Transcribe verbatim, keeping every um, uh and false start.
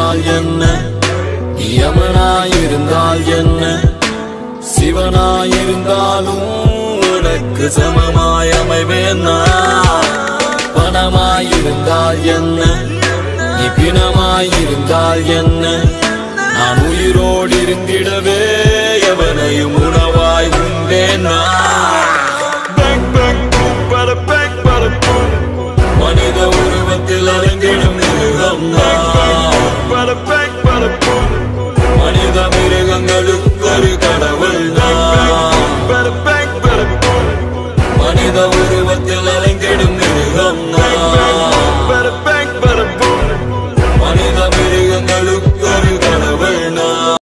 இருந்தால் என்ன யமனாயிருந்தால் என்ன சிவனாயிருந்தாலும் உனக்கு சமமாய் அமைவேன் நான் பணமாயிருந்தால் என்ன நீ பிணமாயிருந்தால் என்ன நான் உயிரோடு இருந்திடவே எவனையும் உணவ